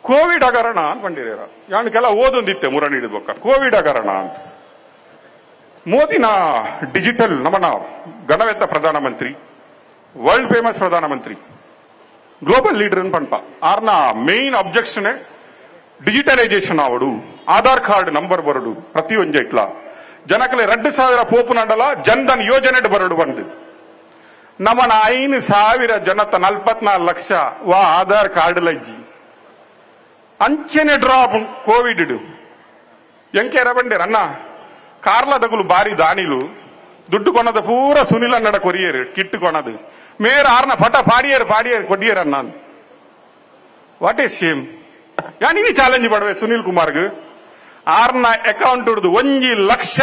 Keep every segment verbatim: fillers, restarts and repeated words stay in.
Covid ಹಗರಣ ಅನ್ಕೊಂಡಿರ ಯಾನಕ್ಕೆಲ್ಲ ಓದೊಂದಿತ್ತೆ ಮುರಣಿಡಿದ ಬೊಕ್ಕ Covid ಹಗರಣ ಅಂತ ಮೋದಿನ ಡಿಜಿಟಲ್ ನಮ್ಮನ ಗಣವೆತ್ತ ಪ್ರಧಾನಮಂತ್ರಿ ವರ್ಲ್ಡ್ ಫೇಮಸ್ ಪ್ರಧಾನಮಂತ್ರಿ ಗ್ಲೋಬಲ್ ಲೀಡರ್ ಅನ್ ಪಂಪ ಆರ್ನ ಮೇನ್ ಅಬ್ಜೆಕ್ಷನ್ ಡಿಜಿಟಲೈಸೇಷನ್ ಆವಡು ಆಧಾರ್ ಕಾರ್ಡ್ ನಂಬರ್ ಬರಡು ಪ್ರತಿಯೊಂದು ಇಟ್ಲ ಜನಕಲೆ ಎರಡು ಸಾವಿರ ಪೋಪು ನಂಡಲ ಜನ್ಧನ್ ಯೋಜನೆ ಬರಡು ಬಂದು ನಮ್ಮನ ಐದು ಸಾವಿರ ಜನತ ನಲ್ಪತ್ನಾಲ್ಕು ಲಕ್ಷ ವಾ ಆಧಾರ್ ಕಾರ್ಡ್ ಲಜ್ಜಿ ಅಂಚೆನೆ ಡ್ರಾಪ್ ಕೋವಿಡ್ ಎಂಕೆರ ಬಂಡೇರ ಅನ್ನ ಕಾರ್ಲ ತಗುಲು ಬಾರಿ ದಾನಿಲು ದುಡ್ಡು ಕೊನದ ಪೂರ ಸುನಿಲ್ ಅನ್ನಡ ಕೊರಿಯರ್ ಕಿಟ್ ಕೊನದು ಮೇರ ಆರ್ನ ಪಟ ಪಾಡಿಯರ್ ಪಾಡಿಯರ್ ಕೊಡಿಯರ್ ಅನ್ನ ವಾಟ್ ಈಸ್ ಸೇಮ್ ಯಾನಿ ಚಾಲೆಂಜ್ ಪಡವೆ ಸುನಿಲ್ ಕುಮಾರ್ಗೆ ಆರ್ನ ಅಕೌಂಟ್ ಹಿಡಿದು ಒಂಜಿ ಲಕ್ಷ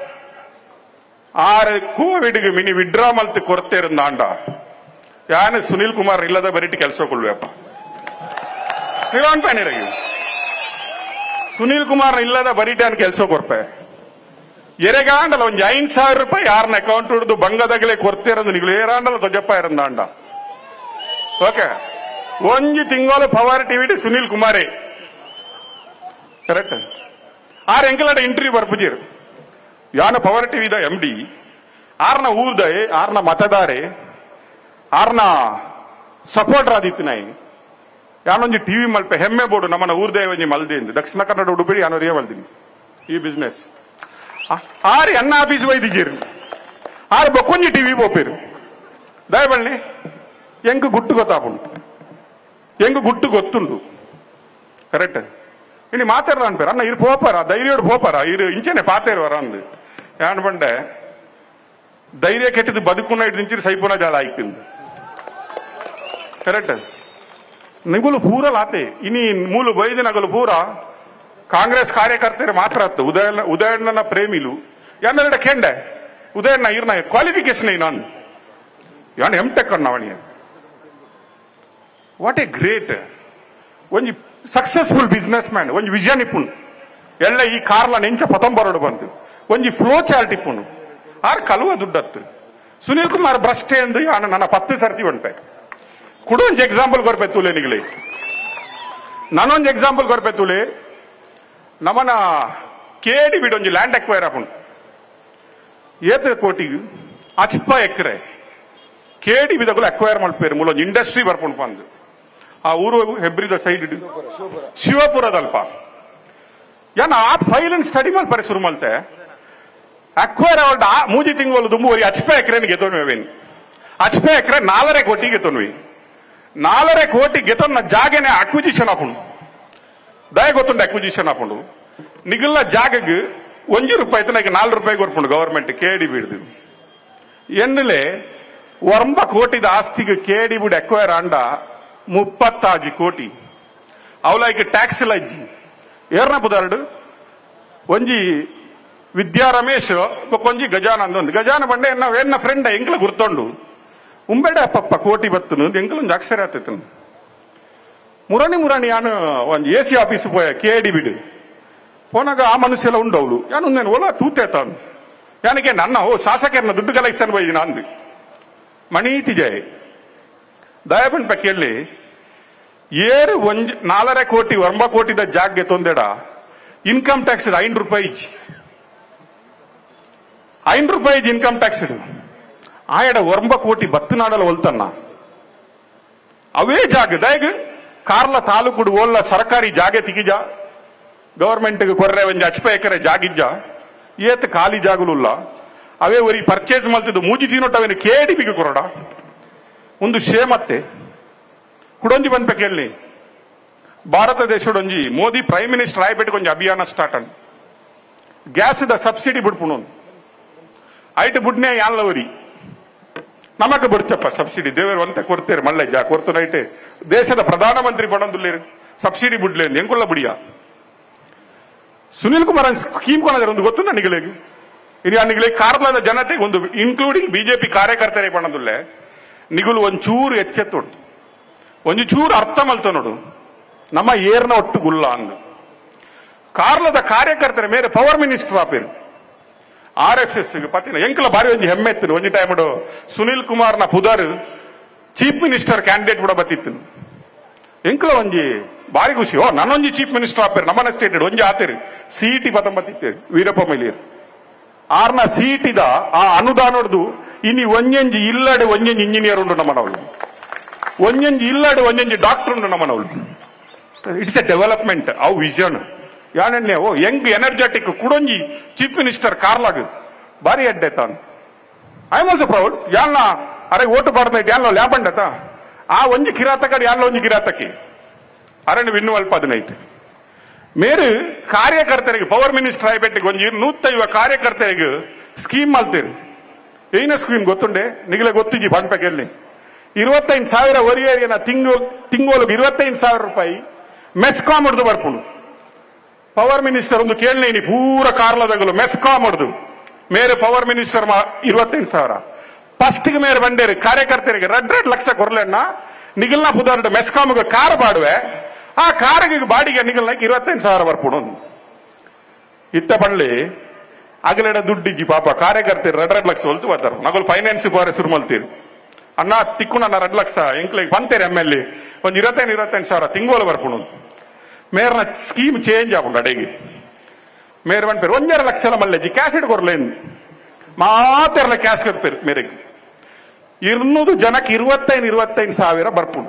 ಆರು ಕೋವಿಡ್ಗೆ ಮಿನಿ ವಿಡ್ರಾ ಮಲ್ತ್ ಕೊರತೆ ಇರಂದಾಂಡ ಯಾನು ಸುನಿಲ್ ಕುಮಾರ್ ಇಲ್ಲದ ಬರೀಟಿ ಕೆಲಸ ಕೊಳ್ವೇಪ್ಪ ಸುನಿಲ್ ಕುಮಾರ್ ಇಲ್ಲದ ಬರೀಟಾನ್ ಕೆಲಸ ಕೊರ್ಪೆ ಎರೆಗಾಂಡಲ ಒಂಜಿ ಐದು ಸಾವಿರ ರೂಪಾಯಿ ಯಾರನ್ನ ಅಕೌಂಟ್ ಹಿಡಿದು ಬಂಗದಗಳೇ ಕೊರತೆ ಇರೋದು ನೀವು ಏರಾಂಡಲ ತೊಜಪ್ಪ ಇರಂದಾಂಡ ಓಕೆ ಒಂಜಿ ತಿಂಗಳು ಪವರ್ ಟಿವಿಟಿ ಸುನಿಲ್ ಕುಮಾರೇ ಕರೆಕ್ಟ್ ಆರ್ ಎಂಕಲಡ ಇಂಟರ್ವ್ಯೂ ಬರ್ಪುಜಿರ್ ಯಾನ ಪವರ್ ಟಿವಿದ ಎಂ ಡಿ ಆರ್ನ ಊರ್ದೆ ಆರ್ನ ಮತದಾರೆ ಆರ್ನ ಸಪೋರ್ಟರ್ ಆದಿತ್ತು ನಾಯಿ ಯಾನೊಂಜಿ ಟಿವಿ ಮಲ್ಪೆ ಹೆಮ್ಮೆ ಬೋಡು ನಮ್ಮನ ಊರ್ದೆ ಒಂಜಿ ಮಲ್ದೆ ದಕ್ಷಿಣ ಕನ್ನಡ ಉಡುಪಿಡಿ ಯಾನು ರೇ ಮಲ್ದಿನಿ ಈ ಬಿಸ್ನೆಸ್ ಆರು ಅನ್ನ ಆಫೀಸ್ ಒಯ್ದಿದ್ದೀರಿ ಆರು ಬೊಕ್ಕೊಂಜಿ ಟಿವಿ ಬೋಪೇರು ದಯಬಳ್ಳಿ ಎಂಗ್ ಗುಟ್ಟು ಗೊತ್ತಾಪುಂಡು ಎಂಗ್ ಗುಟ್ಟು ಗೊತ್ತುಂಡು ಕರೆಕ್ಟ್ ಇನ್ನು ಮಾತಾಡ್ರ ಅನ್ಪೇರು ಅನ್ನ ಇರು ಪೋಪಾರ ಧೈರ್ಯೋಡು ಪೋಪಾರ ಇರು ಇಂಚೆನೆ ಪಾತೇರುವರ ಅಂದು ಯಾನ್ ಬಂಡೆ ಧೈರ್ಯ ಕೆಟ್ಟದು ಬದುಕುನ ಹಿಡಿದಿಂಚಿರು ಸೈಪುನ ಜಾಲ ಆಯ್ಕಿಂದು ಕರೆಕ್ಟ್ ನಿಗುಲು ಪೂರ ಲಾತೆ ಇನಿ ಮೂಲು ಬೈದು ನಗಲು ಪೂರ ಕಾಂಗ್ರೆಸ್ ಕಾರ್ಯಕರ್ತರು ಮಾತ್ರ ಆತ್ತು ಉದಯನ ಉದಯಣ್ಣನ ಪ್ರೇಮಿಲು ಯಾನೆರಡ ಕೆಂಡೆ ಉದಯಣ್ಣ ಇರ್ನ ಕ್ವಾಲಿಫಿಕೇಶನ್ ನಾನು ಯಾನ್ ಎಂ ಟೆಕ್ ಅಣ್ಣವಣಿ ವಾಟ್ ಎ ಗ್ರೇಟ್ ಒಂಜಿ ಸಕ್ಸಸ್ಫುಲ್ ಬಿಸ್ನೆಸ್ ಮ್ಯಾನ್ ಒಂಜಿ ವಿಷನ್ ಇಪ್ಪುಂಡು ಎಲ್ಲ ಈ ಕಾರ್ಲ ನೆಂಚ ಪತಂಬರೋಡು ಬಂತು ಒಂಜಿ ಫ್ಲೋ ಚಾರ್ಟ್ ಇಪ್ಪುಂಡು ಆರ್ ಕಲುವ ದುಡ್ಡತ್ತು ಸುನೀಲ್ ಕುಮಾರ್ ಭ್ರಷ್ಟೆ ಎಂದು ಯಾನು ನನ್ನ ಪತ್ತು ಸರ್ತಿ ಉಂಟೆ ಕುಡು ಒಂಜಿ ಎಕ್ಸಾಂಪಲ್ ಕೊರ್ಪೆ ತೂಲೆ ನಿಗಲಿ ನಾನೊಂದು ಎಕ್ಸಾಂಪಲ್ ಕೊರ್ಪೆ ತೂಲೆ ನಮ್ಮನ ಕೇಡಿ ಬಿಡು ಒಂಜಿ ಲ್ಯಾಂಡ್ ಎಕ್ವೈರ್ ಆಪುಂಡು ಏತ ಕೋಟಿಗೆ ಅಚ್ಪ ಎಕರೆ ಕೇಡಿ ಬಿದಗುಲು ಎಕ್ವೈರ್ ಮಲ್ಪೇರು ಮೂಲೊಂದು ಇಂಡಸ್ಟ್ರಿ ಬರ್ಪುಂಡು ಬಂದು ಆ ಊರು ಹೆಬ್ರಿದ ಸೈಡ್ ಶಿವಪುರದಲ್ಪ ಯಾನ ಆ ಫೈಲ್ ಸ್ಟಡಿ ಮಲ್ಪರೆ ಶುರು ಮಲ್ತೆ ಅಕ್ವೈರ್ ಅವಳ್ದ ಮೂಜಿ ತಿಂಗಳು ದುಂಬುವರಿ ಅಚ್ಪ ಎಕರೆನ ಗೆತೋನ್ವೇನು ಅಚ್ಪ ಎಕರೆ ನಾಲರೆ ಕೋಟಿ ಗೆತೋನ್ವಿ ನಾಲರೆ ಕೋಟಿ ಗೆತೊನ್ನ ಜಾಗನೆ ಅಕ್ವಿಜಿಷನ್ ಆಪುಂಡು ದಯ ಗೊತ್ತುಂಡು ಅಕ್ವಿಜಿಷನ್ ಆಪುಂಡು ನಿಗಲ್ಲ ಜಾಗಗೆ ಒಂಜಿ ರೂಪಾಯಿ ತನಕ ನಾಲ್ಕು ರೂಪಾಯಿ ಕೊರ್ಪುಂಡು ಗವರ್ಮೆಂಟ್ ಕೇಡಿ ಬಿಡ್ದು ಎನ್ನಲೆ ಒಂಬ ಕೋಟಿದ ಆಸ್ತಿಗೆ ಕೇಡಿ ಬಿಡು ಎಕ್ವೈರ್ ಆಂಡ ಮುಪ್ಪತ್ತಾಜಿ ಕೋಟಿ ಅವಲಾಯ್ಕೆ ಟ್ಯಾಕ್ಸ್ ಎಲ್ಲ ಇಜ್ಜಿ ಏರ್ನ ಪುದಾರ್ಡು ಒಂಜಿ ವಿದ್ಯಾ ರಮೇಶ್ ಕೊಂಜಿ ಗಜಾನಂದ ಒಂದು ಗಜಾನ ಬಂಡೆ ನಾವು ಏನ ಫ್ರೆಂಡ್ ಎಂಕ್ಲ ಗುರ್ತೊಂಡು ಉಂಬೆಡೆ ಪಪ್ಪ ಕೋಟಿ ಬತ್ತನು ಎಂಕ್ಲೊಂದು ಅಕ್ಷರ ಆತೈತನು ಮುರಾಣಿ ಮುರಾಣಿ ಯಾನು ಒಂದು ಎ ಸಿ ಆಫೀಸ್ ಪೋಯ ಕೇಡಿ ಬಿಡು ಪೋನಾಗ ಆ ಮನುಷ್ಯ ಎಲ್ಲ ಉಂಡವಳು ಯಾನು ನಾನು ಒಲ ತೂತೇತಾನು ಯಾನಕ್ಕೆ ನನ್ನ ಓ ಶಾಸಕರನ್ನ ದುಡ್ಡು ಕಲೆಕ್ಷನ್ ಬೈದಿನ ಅಂದು ಮಣೀತಿ ಜಯ ದಯಬಂಡ್ ಪಕ್ಕಲ್ಲಿ ಏರು ಒಂಜ್ ನಾಲರೆ ಕೋಟಿ ಒಂಬ ಕೋಟಿದ ಜಾಗ್ಗೆ ತೊಂದೆಡ ಇನ್ಕಮ್ ಟ್ಯಾಕ್ಸ್ ಐದು ರೂಪಾಯಿ ಐದು ರೂಪಾಯಿ ಇನ್ಕಮ್ ಟ್ಯಾಕ್ಸ್ ಇಡು ಆಯಡ ಒಂಬ ಕೋಟಿ ಬತ್ತು ನಾಡಲ ಒಲ್ತನ್ನ ಅವೇ ಜಾಗ ದಯಗ ಕಾರ್ಲ ತಾಲೂಕು ಓಲ್ಲ ಸರ್ಕಾರಿ ಜಾಗೆ ತಿಗಿಜ ಗವರ್ಮೆಂಟ್ ಕೊರ್ರೆ ಒಂಜಿ ಅಚ್ಪ ಎಕರೆ ಜಾಗಿಜ್ಜ ಏತ್ ಖಾಲಿ ಜಾಗಲುಲ್ಲ ಅವೇ ಒರಿ ಪರ್ಚೇಸ್ ಮಲ್ತಿದ್ದು ಮೂಜಿ ತಿನ್ನೊಟ್ಟವೇನು ಕೇಡಿ ಬಿಗಿ ಕೊರಡ ಒಂದು ಶೇಮತ್ತೆ ಕುಡೊಂಜಿ ಬಂದ್ಬೇಕಲ್ಲಿ ಭಾರತ ದೇಶದೊಂಜಿ ಮೋದಿ ಪ್ರೈಮ್ ಮಿನಿಸ್ಟರ್ ಆಯ್ಬಿಟ್ಟು ಒಂಜಿ ಅಭಿಯಾನ ಸ್ಟಾರ್ಟ್ ಅನ್ ಗ್ಯಾಸ್ದ ಸಬ್ಸಿಡಿ ಬಿಡ್ಪುಣು ಐಟ್ ಬುಡ್ನೆ ಯಾನ್ಲವರಿ ನಮಕ್ ಬಿಡ್ತಪ್ಪ ಸಬ್ಸಿಡಿ ದೇವರು ಅಂತ ಕೊಡ್ತೇರು ಮಳ್ಳೆ ಜಾ ಕೊಡ್ತು ನೈಟೆ ದೇಶದ ಪ್ರಧಾನಮಂತ್ರಿ ಪಣಂದುಲ್ಲೇರು ಸಬ್ಸಿಡಿ ಬಿಡ್ಲೇ ಎಂಕೊಲ್ಲ ಬಿಡಿಯ ಸುನೀಲ್ ಕುಮಾರ್ ಸ್ಕೀಮ್ ಕೊನದ್ರ ಒಂದು ಗೊತ್ತು ನನಗೆ ಇನ್ನು ನಿಗಲಿ ಕಾರ್ಲದ ಜನತೆಗೆ ಒಂದು ಇನ್ಕ್ಲೂಡಿಂಗ್ ಬಿಜೆಪಿ ಕಾರ್ಯಕರ್ತರೇ ಪಣದುಲ್ಲೆ ನಿಗುಲು ಒಂಚೂರು ಎಚ್ಚೆತ್ತೋಡು ಒಂದು ಚೂರು ಅರ್ಥ ಮಲ್ತ ನೋಡು ನಮ್ಮ ಏರ್ನ ಒಟ್ಟು ಗುಲ್ಲ ಅಂದು ಕಾರ್ಲದ ಕಾರ್ಯಕರ್ತರ ಮೇಲೆ ಪವರ್ ಮಿನಿಸ್ಟರ್ ಆಪೇರು ಆರ್ ಎಸ್ ಎಸ್ ಪತ್ತಿನ ಎಂಕಲ ಬಾರಿ ಒಂಜಿ ಹೆಮ್ಮೆ ಎತ್ತನು ಒಂಜಿ ಟೈಮ್ ಸುನೀಲ್ ಕುಮಾರ್ ನ ಪುದರ್ ಚೀಫ್ ಮಿನಿಸ್ಟರ್ ಕ್ಯಾಂಡಿಡೇಟ್ ಕೂಡ ಬತ್ತಿತ್ತು ಎಂಕಲ ಒಂಜಿ ಬಾರಿ ಖುಷಿ. ಓ ನನ್ನೊಂಜಿ ಚೀಫ್ ಮಿನಿಸ್ಟರ್ ಆಪೇರು ನಮ್ಮನ ಸ್ಟೇಟ್ ಒಂಜಿ ಆತೇರು ಸಿಇಟಿ ಪತ್ತೊಂಬತ್ತಿತ್ತೇರು ವೀರಪ್ಪ ಮೊಯ್ಲಿಯರು ಆರ್ನ ಸಿಇಟಿದ ಆ ಅನುದಾನದ್ದು ಇನಿ ಒಂಜಂಜಿ ಇಲ್ಲಡೆ ಒಂಜಂಜಿ ಇಂಜಿನಿಯರ್ ಉಂಟು ನಮ್ಮನವಳು, ಒಂಜಂಜಿ ಇಲ್ಲಡೆ ಒಂಜಂಜಿ ಡಾಕ್ಟರ್ ಉಂಟು ನಮ್ಮನವಳು. ಇಟ್ಸ್ ಎ ಡೆವಲಪ್ಮೆಂಟ್ ಅವು ವಿಷನ್ ಯಾನೆನ್ನೆ ಓ ಯಂಗ್ ಎನರ್ಜೆಟಿಕ್ ಕುಡೊಂಜಿ ಚೀಫ್ ಮಿನಿಸ್ಟರ್ ಕಾರ್ಲಾಗ್ ಬಾರಿ ಅಡ್ಡೆ ತಾನು. ಐ ಆಮ್ ಆಲ್ಸೋ ಪ್ರೌಡ್ ಯಾಲ್ನ ಅರೆ ಓಟು ಬಾರ್ದ ಯಾಲ್ನ ಲ್ಯಾಬಂಡತ ಆ ಒಂಜಿ ಕಿರಾತಕ ಯಾಲ್ನ ಒಂಜಿ ಕಿರಾತಕಿ ಅರಣ್ಯ ವಿನ್ನು ಅಲ್ಪ ಹದಿನೈದು ಮೇರು ಕಾರ್ಯಕರ್ತರಿಗೆ ಪವರ್ ಮಿನಿಸ್ಟರ್ ಆಯ್ಬೆಟ್ಟಿಗೆ ಒಂಜಿ ನೂತ್ತೈವ ಕಾರ್ಯಕರ್ತರಿಗೆ ಸ್ಕೀಮ್ ಮಲ್ತೀರಿ. ಏನ ಸ್ಕೀಮ್ ಗೊತ್ತುಂಡೆ ನಿಗಲೆ ಗೊತ್ತಿಜಿ ಬಂಡ್ಪೆಗೆಲ್ಲಿ ಇರುವತ್ತೈದು ಸಾವಿರ ಒರಿಯೇರಿಯನ ತಿಂಗಳು ತಿಂಗೋಲಿಗೆ ಇರುವತ್ತೈದು ಸಾವಿರ ರೂಪಾಯಿ ಮೆಸ್ಕಾಮ್ ಹೊಡೆದು ಬರ್ಪುಣು. ಪವರ್ ಮಿನಿಸ್ಟರ್ ಒಂದು ಕೇಳನೇನಿ ಪೂರ ಕಾರ್ಲದಗಲು ಮೆಸ್ಕಾಮ್ ಹೊಡೆದು ಮೇರೆ ಪವರ್ ಮಿನಿಸ್ಟರ್ ಇರುವತ್ತೈದು ಸಾವಿರ ಫಸ್ಟ್ಗೆ ಮೇರೆ ಬಂಡೇರಿ ಕಾರ್ಯಕರ್ತರಿಗೆ ರೆಡ್ ರೆಡ್ ಲಕ್ಷ ಕೊರ್ಲೆಣ್ಣ ನಿಗಲ್ನ ಪುದಾರ್ಡ್ ಮೆಸ್ಕಾಮ್ಗೆ ಕಾರ್ ಬಾಡುವೆ ಆ ಕಾರಿಗೆ ಬಾಡಿಗೆ ನಿಗಲ್ನಾಗ ಇರುವತ್ತೈದು ಸಾವಿರ ಬರ್ಪುಣು. ಇತ್ತ ಬಳ್ಳಿ ಅಗಲೆಡ ದುಡ್ಡಿಜ್ಜಿ ಪಾಪ ಕಾರ್ಯಕರ್ತರು ರೆಡ್ ರೆಡ್ ಲಕ್ಷ ಹೊಲ್ತು ಬರ್ತಾರೆ ನಗಲು ಫೈನಾನ್ಸ್ ಬಾರೆ ಶುರು ಮಲ್ತೀರಿ ಅಣ್ಣ ತಿಕ್ಕು ನನ್ನ ರೆಡ್ ಲಕ್ಷ ಎಂಕ್ಲಿಗೆ ಬಂತೇರಿ ಎಮ್ ಎಲ್ ಎ ಒಂದು ಇರತ್ತೈದು ಇರತ್ತೈದು ಸಾವಿರ ತಿಂಗೋಲು ಬರ್ಪುಣು. ಮೇರ್ನ ಸ್ಕೀಮ್ ಚೇಂಜ್ ಆಗುಂಡು ಅಡೆಗೆ ಮೇರೆ ಬಂದ್ಪೇರು ಒಂದೆರ ಲಕ್ಷ ಎಲ್ಲ ಮಲ್ಲೆಜ್ಜಿ ಕ್ಯಾಸೆಟ್ ಕೊರ್ಲೇನು ಮಾತೆರಲ ಕ್ಯಾಶ್ ಕತ್ಪೇರು ಮೇರೆಗೆ ಇರ್ನೂದು ಜನಕ್ಕೆ ಇರುವತ್ತೈದು ಇರುವತ್ತೈದು ಸಾವಿರ ಬರ್ಪುಣು.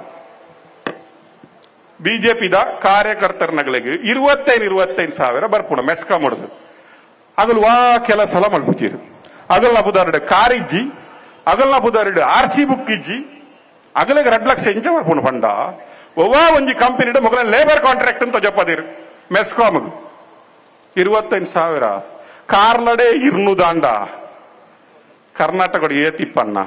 ಬಿಜೆಪಿದ ಕಾರ್ಯಕರ್ತರ ನಗಳಿಗೆ ಇರುವತ್ತೈದು ಇರುವತ್ತೈದು ಸಾವಿರ ಬರ್ಪುಣ ಮೆಸ್ಕಾಮ್ ಹೊಡೆದು ಅಗಲ್ ವಾ ಕೆಲ ಸಲ ಮಲ್ಪುಚ್ಚಿರು ಅಗಲ್ನ ಬುಧಾರ್ಡ್ ಕಾರ್ ಇಜ್ಜಿ ಅಗಲ್ನ ಬುಧಾರ್ಡ್ ಆರ್ ಸಿ ಬುಕ್ ಇಜ್ಜಿ ಅಗಲಿಗೆ ರೆಡ್ ಲಕ್ಷ ಇಂಚ ಬರ್ಪುಣು ಪಂಡ ಒವಾ ಒಂಜಿ ಕಂಪನಿ ಮೊಗಲ ಲೇಬರ್ ಕಾಂಟ್ರಾಕ್ಟ್ ಅಂತ ಜಪ್ಪದಿರು ಮೆಸ್ಕಾಮ್ ಇರುವತ್ತೈದು ಸಾವಿರ ಕಾರ್ಲಡೆ ಇರ್ನು ದಾಂಡ ಕರ್ನಾಟಕ ಏತಿಪ್ಪನ್ನ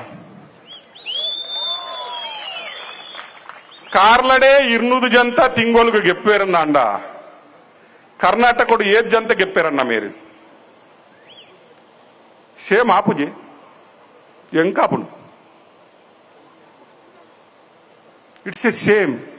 ಕಾರ್ಲಡೆ ಇರ್ನೂದು ಜಂತ ತಿಂಗೋಲ್ಗೆ ಗೆಪ್ಪೇರಂದಾಂಡ ಕರ್ನಾಟಕ ಏದ್ ಜಂತ ಗೆಪ್ಪೇರನ್ನ ಮೇರಿ ಸೇಮ್ ಆಪುಜಿ ಎಂಕಾಪುನು ಇಟ್ಸ್ ಎ ಸೇಮ್